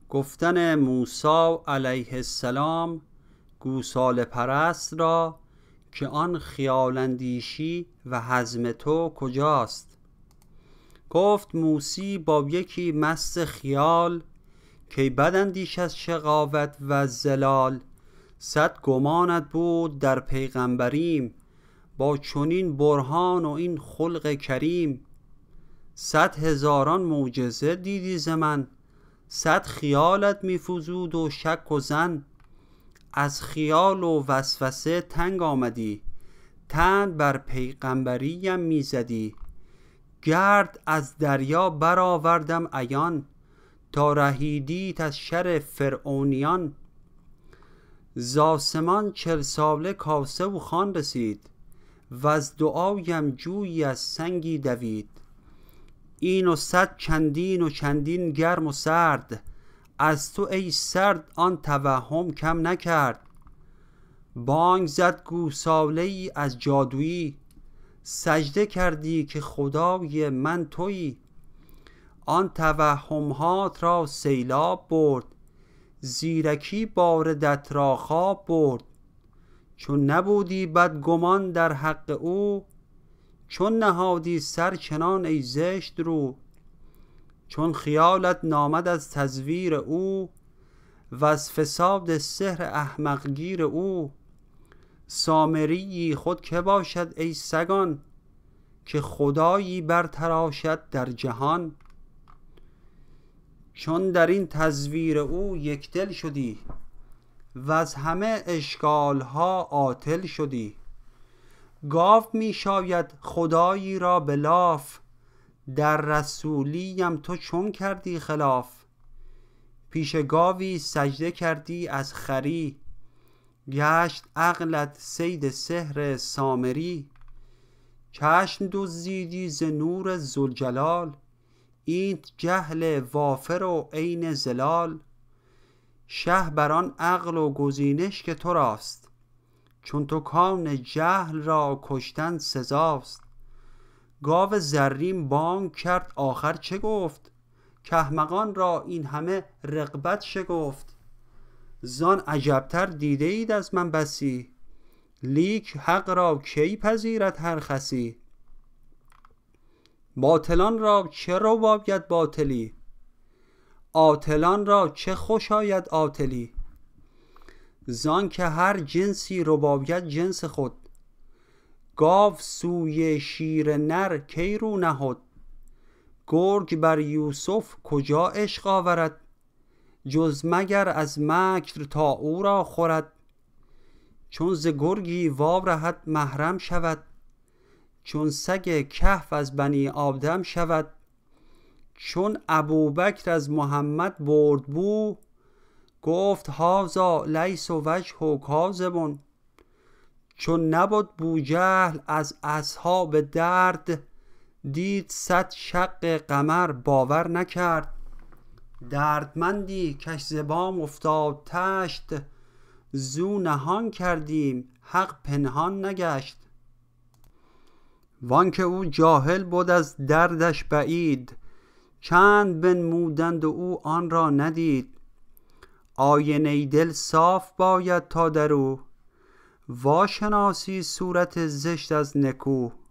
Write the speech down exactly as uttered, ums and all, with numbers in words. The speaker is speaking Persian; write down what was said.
گفتن موسی علیه السلام گوساله پرست را که آن خیال اندیشی و حزم تو کجاست؟ گفت موسی با یکی مست خیال که بد اندیش از شقاوت و زلال. صد گمانت بود در پیغمبریم، با چنین برهان و این خلق کریم. صد هزاران معجزه دیدی ز من، صد خیالت میفزود و شک و ظن. از خیال و وسوسه تنگ آمدی، تن بر پیغمبریم میزدی. گرد از دریا برآوردم عیان، تا رهیدیت از شر فرعونیان. ز آسمان چل ساله کاسه و خوان رسید، وز دعایم جویی از سنگی دوید. این و صد چندین و چندین گرم و سرد، از تو ای سرد آن توهم کم نکرد. بانگ زد گوساله ای از جادویی، سجده کردی که خدای من تویی. آن توهمهات را سیلاب برد، زیرکی باردت را خواب برد. چون نبودی بدگمان در حق او، چون نهادی سر چنان ای زشت رو. چون خیالت نامد از تزویر او، و از فساد سحر احمق گیر او. سامری خود که باشد ای سگان، که خدایی برتراشد در جهان. چون در این تزویر او یک دل شدی، و از همه اشکالها عاطل شدی. گاو می شاید خدایی را به لاف، در رسولیم تو چون کردی خلاف. پیش گاوی سجده کردی از خری، گشت عقلت صید سحر سامری. چشم دزدیدی ز نور ذوالجلال، اینت جهل وافر و عین ضلال. شه بر آن عقل و گزینش که تو راست، چون تو کان جهل را کشتن سزاست. گاو زرین بانگ کرد آخر چه گفت، کاحمقان را این همه رغبت شگفت. زان عجبتر دیده اید از من بسی، لیک حق را کی پذیرد هر خسی. باطلان را چه رباید باطلی، عاطلان را چه خوش آید عاطلی. زان که هر جنسی رباید جنس خود، گاو سوی شیر نر کی رو نهد. گرگ بر یوسف کجا عشق آورد، جز مگر از مکر تا او را خورد. چون ز گرگی وارهد محرم شود، چون سگ کهف از بنی آدم شود. چون ابوبکر از محمد برد بو، گفت هذا لیس وجه کاذب. چون نبد بوجهل از اصحاب درد، دید صد شق قمر باور نکرد. دردمندی کش ز بام افتاد تشت، زو نهان کردیم حق پنهان نگشت. وان که او جاهل بود از دردش بعید، چند بنمودند و او آن را ندید. آینه دل صاف باید تا در او، واشناسی صورت زشت از نکو.